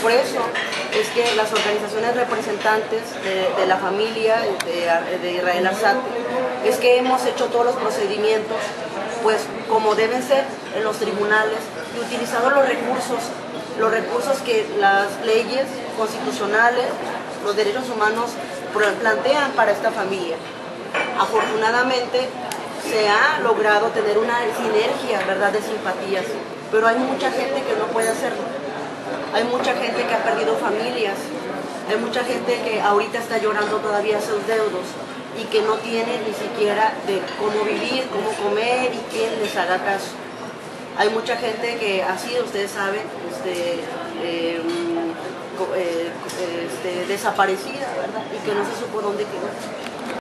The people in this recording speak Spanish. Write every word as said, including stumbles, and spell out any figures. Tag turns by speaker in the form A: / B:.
A: por eso es que las organizaciones representantes de, de la familia de, de Israel Arzate, es que hemos hecho todos los procedimientos pues como deben ser en los tribunales y utilizado los recursos, los recursos que las leyes constitucionales, los derechos humanos plantean para esta familia. Afortunadamente se ha logrado tener una sinergia, ¿verdad?, de simpatías, pero hay mucha gente que no puede hacerlo. Hay mucha gente que ha perdido familias, hay mucha gente que ahorita está llorando todavía sus deudos y que no tiene ni siquiera de cómo vivir, cómo comer y quién les haga caso. Hay mucha gente que ha sido, ustedes saben, este, eh, eh, este, desaparecida, ¿verdad? Y que no se supo dónde quedó.